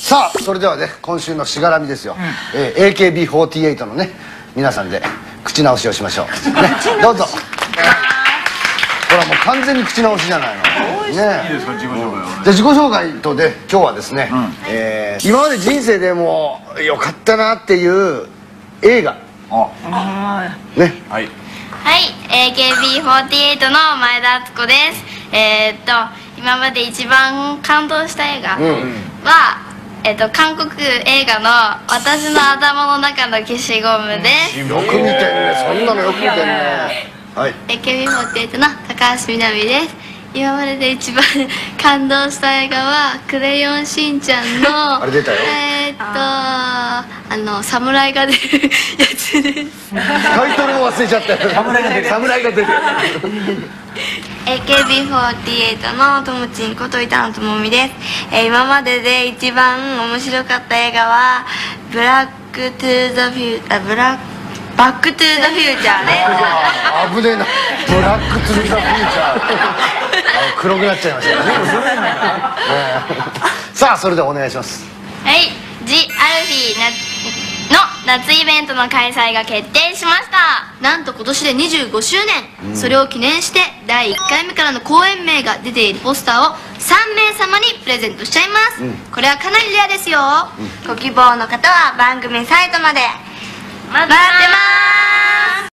さあそれではね今週のしがらみですよ、AKB48 のね皆さんで口直しをしましょう、ね、どうぞ。ほらもう完全に口直しじゃないのね。いいですか自己紹介は。じゃあ自己紹介とで今日はですね、今まで人生でもよかったなっていう映画ね。 はい、AKB48 の前田敦子です。今まで一番感動した映画は、韓国映画の「私の頭の中の消しゴム」です。 よく見てんね、そんなのよく見てんね。はい、 AKB48 の高橋みなみです。今までで一番感動した映画は「クレヨンしんちゃん」のあれ出たよ、 侍が出るやつです。 タイトルも忘れちゃったよ。侍が出る。 AKB48 のともちんこと板野友美です。今までで一番面白かった映画はバックトゥーザフューチャーです。 危ねえな、ブラックトゥーザフューチャー。黒くなっちゃいましたね。さあそれではお願いします。 はい、ジ・アルフィーの夏イベントの開催が決定しました。なんと今年で25周年、それを記念して第1回目からの公演名が出ているポスターを3名様にプレゼントしちゃいます、これはかなりレアですよ、ご希望の方は番組サイトまで待ってます。